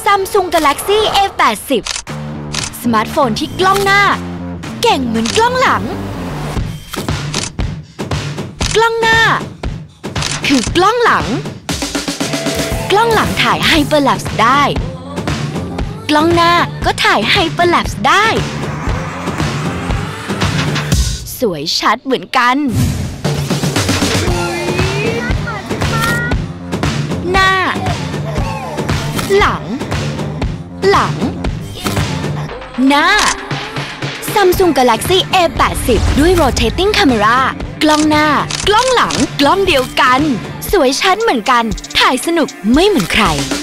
Samsung Galaxy A80 สมาร์ทโฟนที่กล้องหน้าเก่งเหมือนกล้องหลังกล้องหน้าคือกล้องหลังกล้องหลังถ่ายไฮเปอร์แลปส์ได้กล้องหน้าก็ถ่ายไฮเปอร์แลปส์ได้สวยชัดเหมือนกันหน้าหลังหลังหน้า Samsung Galaxy A80 ด้วย Rotating Camera กล้องหน้ากล้องหลังกล้องเดียวกันสวยชัดเหมือนกันถ่ายสนุกไม่เหมือนใคร